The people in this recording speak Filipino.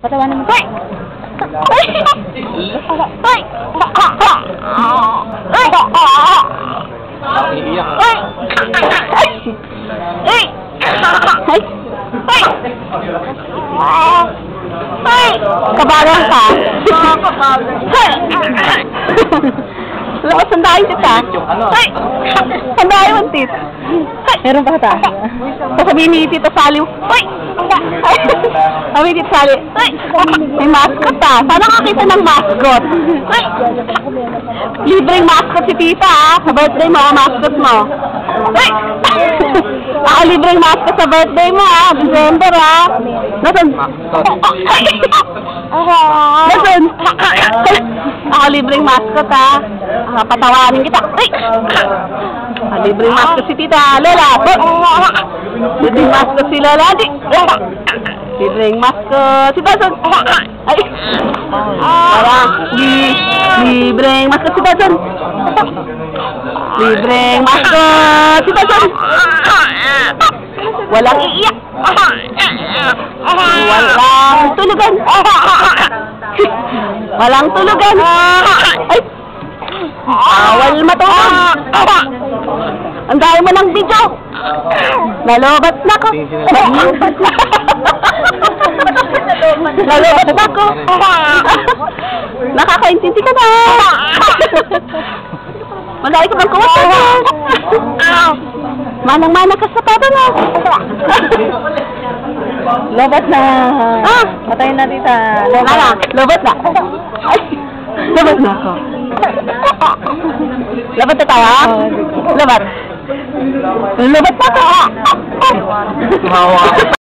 Patawanan mo. Hoy! Hoy! Hoy! Iiyak. Hoy! Hoy! Hoy! Hoy! Kabagan ka? Hoy! Lakas sandahin kita. Hoy! Sandahin mo, tit. Meron pa ta. Sasabihin ni Tito Saliw. Hoy! Sabi ni Tito Saliw. Hoy! May mascot ah. Sana kakita ng mascot. Hoy! Libreng mascot si Tita ah. Sa birthday mo, mascot mo. Hoy! Libreng mascot sa birthday mo ah. December ah. Nasaan? Nasaan? Libreng mascot ah. Patawanin kita. Hoy! Libreng mascot si Tita Lola. Libreng mascot si Lola. Libreng mascot si Dadson. Ay! Libreng mascot si Dadson. Libreng mascot si Dadson. Walang iiyak. Walang tulugan. Walang tulugan. Ay! Bawal matulog. Ang dami mo ng video. Nalobat na ko. Nalobat na ko. Nakakaintindi ka na. Malaki ka bang kuwat na. Manang-manang ka sa papa mo. Lobat na. Patayin na tita. Lobat na. Lobat na ako. Lobat na tayo? Lobat. Lobat na ako.